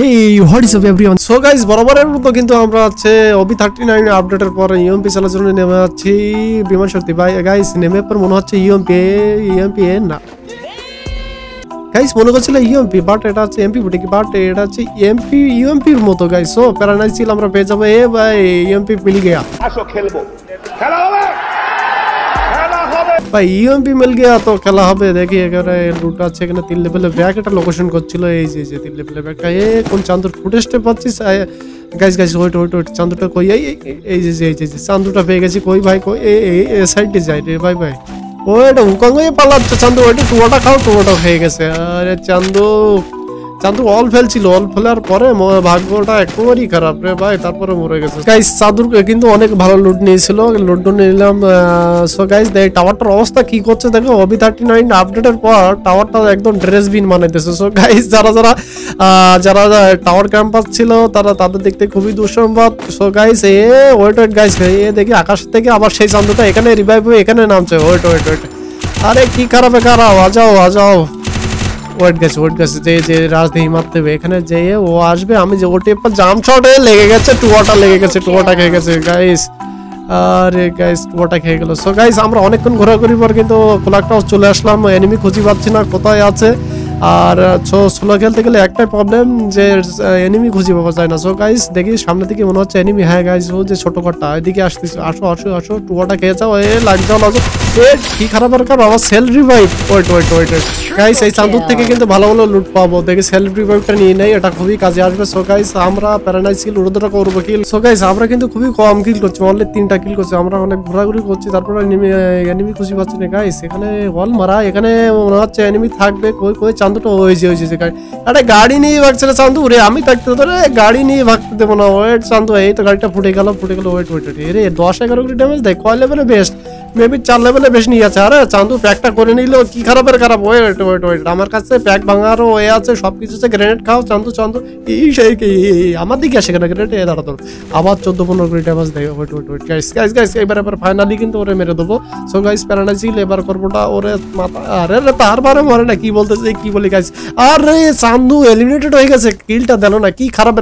Hey, what is up everyone? So guys, বরাবরের মতো কিন্তু আমরা আছে ওবি 39 আপডেটের পরে ইএমপি চালানোর জন্য নেমে আছি বিমান শক্তি ভাই গাইস নেমে পর মনে হচ্ছে ইএমপি না গাইস মনে করছিল ইএমপি বাট এটা আছে এমপি বুটি কি বাট এটা আছে ইএমপির মতো গাইস সো প্যারানাইজ ছিল আমরা পেয়ে যাব এ ভাই ইএমপি মিল গয়া আসো খেলবো খেলা হবে ভাই ইএমপি মিল গয়া তো খেলা হবে দেখি এখানে রুট আছে এখানে 3 লেভেলের ব্যাক এটা লোকেশন করছিল এই যে 3 লেভেলের ব্যাকটা এ কোন চান্দুর ফুটেজটা পাচ্ছিস গাইস ওয়েট চান্দুটা কই এই যে চান্দুটা পেয়ে গেছি কই ভাই কই এই সাইডে যাই রে ভাই ওইটা হুকাঙ্গে পালাচ্ছে চান্দু ওইটা টুয়াটা খাও টুয়াটা হয়ে গেছে আরে চান্দু অল ফেলছিল অল ফেলার পরে ভাগ্যটা একেবারেই খারাপ রে ভাই তারপরে মরে গেছে গাইস চান্দুর কিন্তু অনেক ভালো লুট নিয়েছিল লুট নিলাম সো গাইস দেখ টাওয়ারটার অবস্থা কি করছে দেখো ওবি 39 আপডেটের পর টাওয়ারটা একদম ড্রেস বিন বানাইতেছে সো গাইস যারা টাওয়ার ক্যাম্পাস ছিল তাদের দেখতে খুবই দুঃসংবাদ সো গাইস ওয়েট গাইস দেখি আকাশ থেকে আবার সেই চান্দুটা এখানে রিভাইভ হয়ে এখানে নামছে ওয়েট আরে কি খারাপ আজাও ওয়েট গেছে যে রাজধানী মারতে হবে এখানে যেয়ে ও আসবে আমি যে ওটি পর জাম শটে লেগে গেছে টুয়াটা খেয়ে গেছে গাইস আরে গাইস টুয়াটা খেয়ে গেল সো গাইস আমরা অনেকক্ষণ ঘোরাঘুরি পর কিন্তু কোলাকটাও চলে আসলাম এনিমি খুঁজে পাচ্ছি না কোথায় আছে আর সোলো খেলতে গেলে একটাই প্রবলেম যে এনিমি খুঁজে পাওয়া যায় না সো গাইস দেখি সামনে থেকে মনে হচ্ছে এনিমি হ্যাঁ গাইস ও যে ছোট ঘরটা ওইদিকে আসতেছে আসো টুয়াটা খেয়ে যাও লাগ যাও কি খারাপ আর আমার সেল রিভাইভ ওয়েট গাইস এই চান্দুর থেকে কিন্তু ভালো লুট পাবো দেখি সেল রিভাইভটা নিয়ে নেই এটা খুবই কাজে আসবে সো গাইস আমরা প্যারানাইজ কিল উড়োদরা করবো কিল সো গাইস আমরা কিন্তু খুবই কম কিল করছি অনলি 3টা কিল করছি আমরা অনেক ঘোরাঘুরি করছি তারপরে এনিমি খুঁজে পাচ্ছি না গাইস এখানে ওয়াল মারা এখানে মনে হচ্ছে এনিমি থাকবে কই চান্দুটা হয়েছে আরে গাড়ি নিয়ে ভাগছে চান্দু রে আমি থাকতে ধরে গাড়ি নিয়ে ভাগতে দেবো না ওয়েট চান্দু এই তো গাড়িটা ফুটে গেল ওয়েট রে 10-11 করে ড্যামেজ দেয় কয় লেভেলে বেস্ট মেবি 4 লেভেলে বেশি নিয়ে আছে আরে চান্দু প্যাকটা করে নিল কি খারাপ ওয়েট আমার কাছে প্যাক ভাঙারও ওয়ে আছে সবকিছু আছে গ্রেনেড খাও চান্দু এই সেই আমার দিকে আসে কেন গ্রেনেড দাঁড়া তোর আবার 14-15 করে ড্যামেজ দেয় ওয়েট গাইস এবার ফাইনালি কিন্তু ওরে মেরে দেবো সো গাইস প্যারানাইজিল এবার করবোটা ওরে মাথা আরে তার বারে মরে না কি বলতেছে কি বলি গাইস আরে চান্দু এলিমিনেটেড হয়ে গেছে কিলটা দেন না কি খারাপ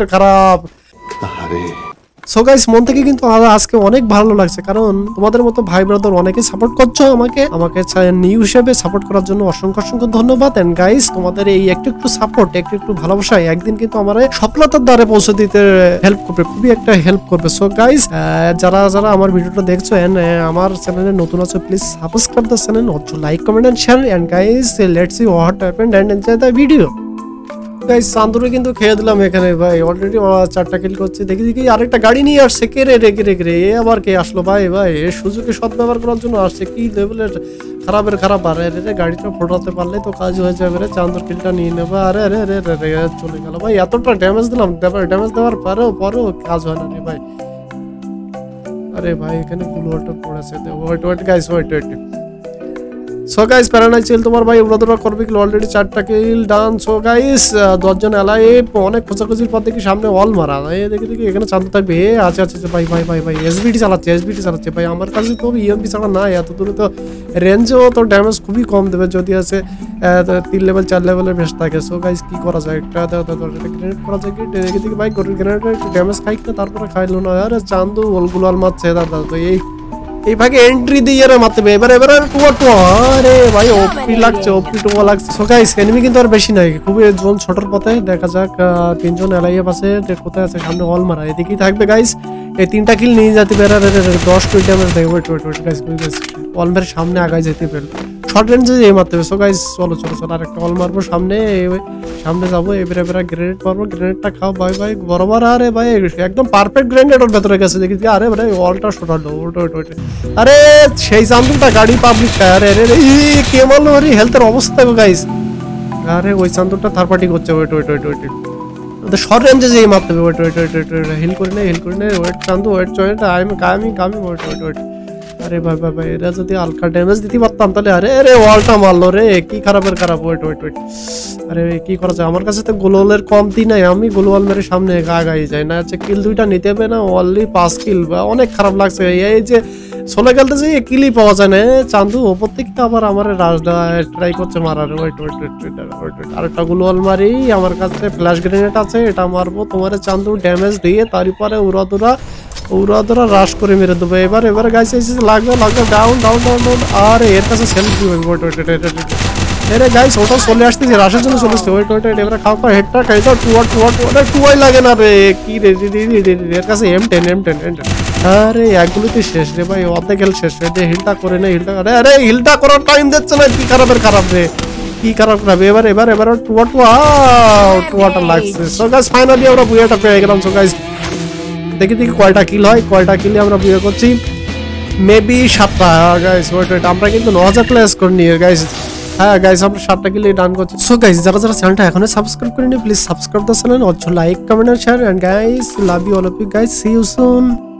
আরে সো গাইস মন থেকে কিন্তু আজকে অনেক ভালো লাগছে কারণ তোমাদের মতো ভাই ব্রাদার অনেকে সাপোর্ট করছো আমাকে নিউ হিসেবে সাপোর্ট করার জন্য অসংখ্য ধন্যবাদ এন্ড গাইস তোমাদের এই একটু সাপোর্ট একটু ভালোবাসা একদিন কিন্তু আমার সফলতার দ্বারে পৌঁছে দিতে হেল্প করবে খুবই একটা হেল্প করবে সো গাইস যারা আমার ভিডিওটা দেখছো এন্ড আমার চ্যানেলে নতুন আছো please subscribe the channel also like comment and share and guys let's see what happened and enjoy the video guys চান্দুরে কিন্তু খেয়ে দিলাম এখানে ভাই অলরেডি 4টা কিল করছে দেখি আরেকটা গাড়ি নিয়ে আসছে কে রে রে এবার কে আসলো ভাই সুযোগে সৎ ব্যবহার করার জন্য আসছে কি লেভেলের খারাপ আরে গাড়িটা ফোটাতে পারলে তো কাজ হয়ে যাবে রে চান্দুর কিলটা নিয়ে নেবে আরে চলে গেল ভাই এতটা ড্যামেজ দিলাম ড্যামেজ দেওয়ার পরেও কাজ হয় না রে ভাই আরে ভাই এখানে বুলওয়ারটা পড়েছে wait guys wait so guys প্যারানাইজ চিল তোমার ভাই উড়াদৌড়া করবে কি অলরেডি 4টা কিল ডান সো গাইস 10 জন এলাই অনেক খোঁজাখুঁজির পর দেখি সামনে অল মারা দেখি এখানে চান্দু থাকবে আচ্ছা ভাই এসবিটি চালাচ্ছে ভাই আমার কাছে তো ইএমপি ছাড়া না এত দূরে তো রেঞ্জেও তো ড্যামেজ খুবই কম দেবে যদি আছে 3 লেভেল 4 লেভেলের বেশ থাকে সো গাইস কি করা যায় একটা গ্রেনেড করা যায় কি দেখি ভাই গ্রেনেড একটু ড্যামেজ খাই না তারপরে খাইলো না আরে চান্দু ওলগুলো মারছে দাদা তো এই ভাগে এন্ট্রি দিয়ে মারতে হবে এবার টুয়া আরে ভাই ওপি লাগছে সো গাইস এনিমি কিন্তু আর বেশি নাই খুবই জোন ছোটর পথে দেখা যাক 3 জন এলাইয়ে পাশে কোথায় আছে সামনে অল মারা এদিকেই থাকবে গাইস এই 3টা কিল নিয়ে যেতে পারে 10 ড্যামেজ দেয় ওয়েট গাইস অলমের সামনে আগায় যেতে পারে শর্ট রেঞ্জে মারতে হবে সো গাইস চলো আর একটা অল মারবো সামনে যাবো এবারে গ্রেনেড মারবো গ্রেনেডটা খাও ভাই বরাবর আরে ভাই একদম পারফেক্ট গ্রেনেড ওর ভেতরে গেছে দেখি আরে ভাই অলটা শোটালো ওট আরে সেই চান্দুটা গাড়ি পাবলিক টায়ার কে মারলো আরে হেলথের অবস্থা দেখো গাইস আরে ওই চান্দুটা থার্ড পার্টি করছে ওয়েট শর্ট রেঞ্জে যেয়ে মারতে হবে ওয়েট হিল করে নে ওয়েট চান্দু ওয়েট আমি ওয়েট আরে ভাই ভাই ভাই, এরা যদি হালকা ড্যামেজ দিতে পারতাম তাহলে। আরে আরে ওয়ালটা মারলো রে, কি খারাপের খারাপ। ওয়েট ওয়েট ওয়েট, আরে কি করা যায়, আমার কাছে তো গোলওয়ালের কমতি নাই, আমি গোলওয়াল মেরে সামনে আগাই যাই না। আচ্ছা কিল দুইটা নিতে হবে না, অনলি 5 কিল, বা অনেক খারাপ লাগছে। এই যে সোলে খেলতে যে কিলই পাওয়া যায় না। চান্দু ওপর থেকে আবার আমার রাশ দেওয়া ট্রাই করছে মারার। ওয়েট ওয়েট ওয়েট ওয়েট, আরেকটা গোলওয়াল মারি, আমার কাছে ফ্ল্যাশ গ্রেনেড আছে, এটা মারবো তোমার চান্দু, ড্যামেজ দিয়ে তারপরে উড়াদুরা রাশ করে মেরে দেবো। এবার গাইছে লাগবে ডাউন ডাউন ডাউন ডাউন। আর এর কাছে সেলফ দিবে। ওয়েট ওয়েট ওয়েট, আরে গাইস ওটা চলে আসতেছে, রাশের জন্য চলে আসছে। ওয়েট ওয়েট ওয়েট, এবারে খাও হেডটা খাইছো। টুয়াই লাগে না রে, কি রে এর কাছে M10। আরে একগুলোতে শেষ রে ভাই, অর্ধেক হেল শেষ। রে হিলটা করে না, হিলটা করে। আরে হিলটা করার টাইম দিচ্ছে না, কি খারাপের খারাপ রে, কি খারাপ খারাপ। এবার টুয়াটা লাগছে। সো গাইস ফাইনালি আমরা বুয়াটা পেয়ে গেলাম। সো গাইস দেখি কয়টা কিল হয়, কয়টা কিলে আমরা বুয়া করছি। Maybe 7টা guys. ওয়েট আমরা কিন্তু 9000 প্লেস করে নিয়ে গাইস। হ্যাঁ গাইস আমরা 7টা কিলে ডান করছি। সো গাইস যারা চ্যানেলটা এখনো সাবস্ক্রাইব করেনি, please subscribe the channel, also like, comment and share, and guys love you all of you guys, see you soon.